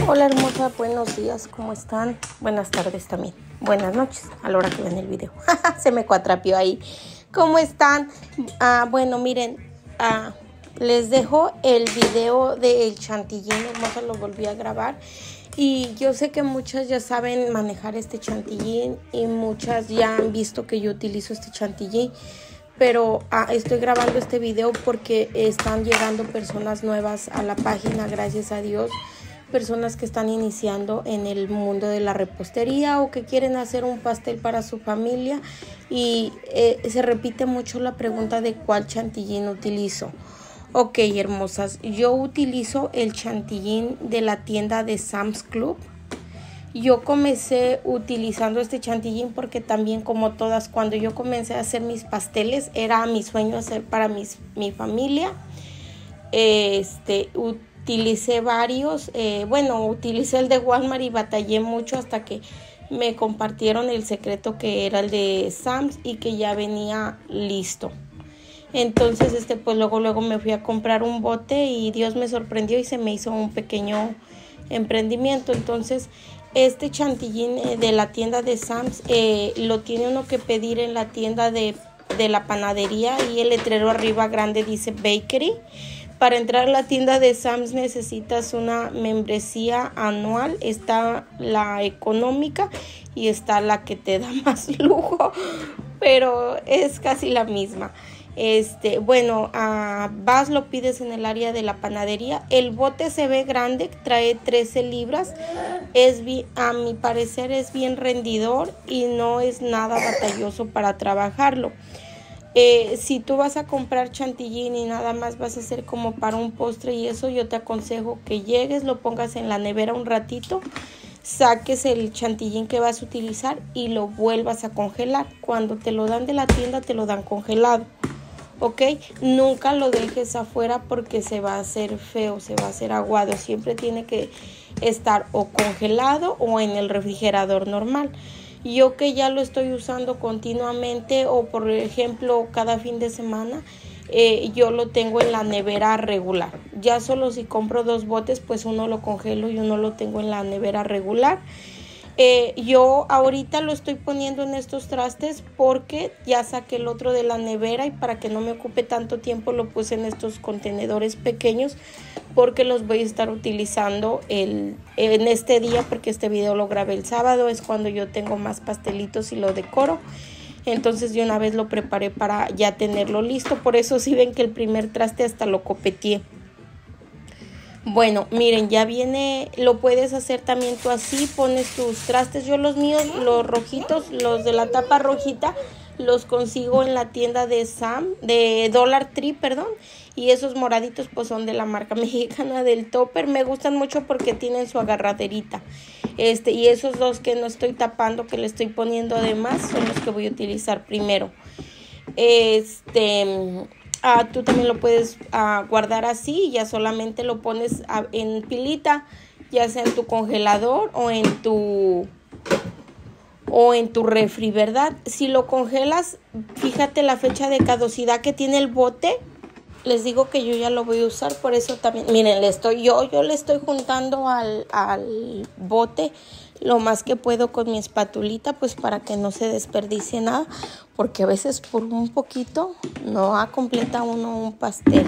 Hola hermosa, buenos días, ¿cómo están? Buenas tardes también, buenas noches, a la hora que ven el video. Se me cuatrapió ahí. ¿Cómo están? Bueno, miren, les dejo el video del chantilly, hermosa, lo volví a grabar. Y yo sé que muchas ya saben manejar este chantilly y muchas ya han visto que yo utilizo este chantilly. Pero estoy grabando este video porque están llegando personas nuevas a la página, gracias a Dios. Personas que están iniciando en el mundo de la repostería o que quieren hacer un pastel para su familia. Y se repite mucho la pregunta de cuál chantilly utilizo. Ok, hermosas, yo utilizo el chantilly de la tienda de Sam's Club. Yo comencé utilizando este chantilly porque también, como todas, cuando yo comencé a hacer mis pasteles, era mi sueño hacer para mi familia. Utilicé varios, utilicé el de Walmart y batallé mucho hasta que me compartieron el secreto que era el de Sam's y que ya venía listo. Entonces, pues luego me fui a comprar un bote y Dios me sorprendió y se me hizo un pequeño emprendimiento. Entonces, este chantilly de la tienda de Sam's lo tiene uno que pedir en la tienda de la panadería y el letrero arriba grande dice Bakery. Para entrar a la tienda de Sam's necesitas una membresía anual. Está la económica y está la que te da más lujo, pero es casi la misma. Vas, lo pides en el área de la panadería. El bote se ve grande, trae 13 libras. A mi parecer es bien rendidor y no es nada batalloso para trabajarlo. Si tú vas a comprar chantilly y nada más vas a hacer como para un postre y eso, yo te aconsejo que llegues, lo pongas en la nevera un ratito, saques el chantilly que vas a utilizar y lo vuelvas a congelar. Cuando te lo dan de la tienda, te lo dan congelado. ¿Ok? Nunca lo dejes afuera porque se va a hacer feo, se va a hacer aguado. Siempre tiene que estar o congelado o en el refrigerador normal. Yo que ya lo estoy usando continuamente o por ejemplo cada fin de semana, yo lo tengo en la nevera regular. Ya solo si compro 2 botes, pues uno lo congelo y uno lo tengo en la nevera regular. Yo ahorita lo estoy poniendo en estos trastes porque ya saqué el otro de la nevera y para que no me ocupe tanto tiempo lo puse en estos contenedores pequeños porque los voy a estar utilizando en este día, porque este video lo grabé el sábado, es cuando yo tengo más pastelitos y lo decoro. Entonces de una vez lo preparé para ya tenerlo listo. Por eso si ven que el primer traste hasta lo copeteé. Bueno, miren, ya viene, lo puedes hacer también tú así, pones tus trastes. Yo los míos, los rojitos, los de la tapa rojita, los consigo en la tienda de Dollar Tree, perdón. Y esos moraditos pues son de la marca mexicana del Topper. Me gustan mucho porque tienen su agarraderita. Y esos dos que no estoy tapando, que le estoy poniendo además, son los que voy a utilizar primero. Tú también lo puedes guardar así, ya solamente lo pones en pilita, ya sea en tu congelador o en tu refri, ¿verdad? Si lo congelas, fíjate la fecha de caducidad que tiene el bote. Les digo que yo ya lo voy a usar, por eso también, miren, yo le estoy juntando al bote lo más que puedo con mi espatulita, pues para que no se desperdicie nada, porque a veces por un poquito no completa uno un pastel.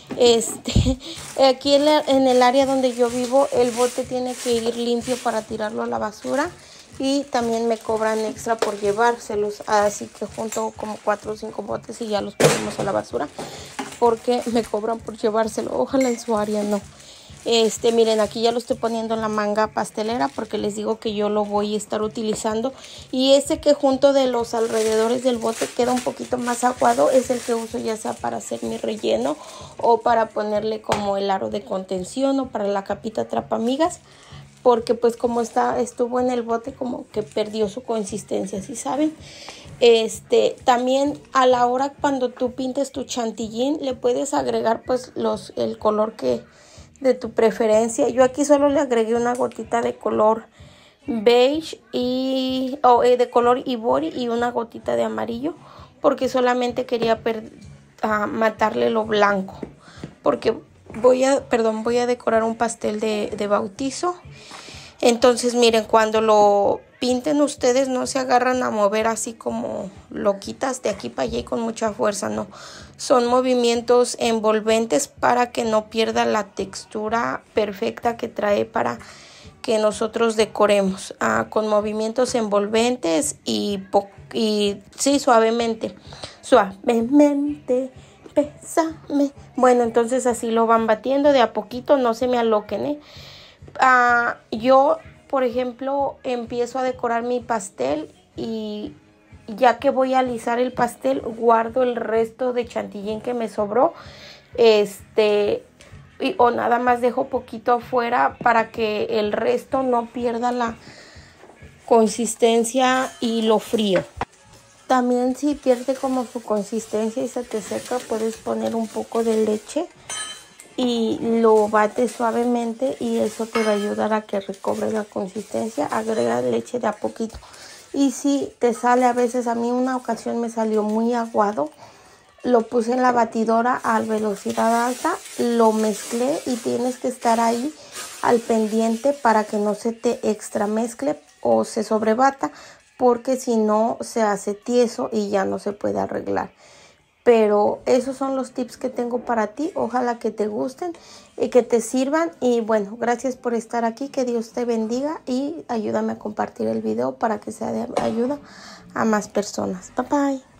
Aquí en el área donde yo vivo, el bote tiene que ir limpio para tirarlo a la basura y también me cobran extra por llevárselos, así que junto como 4 o 5 botes y ya los ponemos a la basura porque me cobran por llevárselo. Ojalá en su área no. Miren, aquí ya lo estoy poniendo en la manga pastelera porque les digo que yo lo voy a estar utilizando. Y ese que junto de los alrededores del bote queda un poquito más aguado es el que uso ya sea para hacer mi relleno o para ponerle como el aro de contención o para la capita atrapamigas. Porque pues como estuvo en el bote, como que perdió su consistencia, ¿sí saben? También a la hora cuando tú pintes tu chantilly le puedes agregar pues el color de tu preferencia. Yo aquí solo le agregué una gotita de color beige de color ivory y una gotita de amarillo porque solamente quería matarle lo blanco, porque voy a decorar un pastel de bautizo. Entonces miren, cuando lo pinten ustedes no se agarran a mover así como loquitas de aquí para allá y con mucha fuerza, no. Son movimientos envolventes para que no pierda la textura perfecta que trae para que nosotros decoremos. Con movimientos envolventes y sí, suavemente. Suavemente, bésame. Bueno, entonces así lo van batiendo de a poquito, no se me aloquen, yo, por ejemplo, empiezo a decorar mi pastel y ya que voy a alisar el pastel, guardo el resto de chantilly que me sobró, o nada más dejo poquito afuera para que el resto no pierda la consistencia y lo frío. También si pierde como su consistencia y se te seca, puedes poner un poco de leche y lo bates suavemente y eso te va a ayudar a que recobre la consistencia. Agrega leche de a poquito. Y si te sale a veces, a mí una ocasión me salió muy aguado, lo puse en la batidora a velocidad alta, lo mezclé y tienes que estar ahí al pendiente para que no se te extra mezcle o se sobrebata, porque si no se hace tieso y ya no se puede arreglar. Pero esos son los tips que tengo para ti. Ojalá que te gusten y que te sirvan. Y bueno, gracias por estar aquí. Que Dios te bendiga y ayúdame a compartir el video para que sea de ayuda a más personas. Bye bye.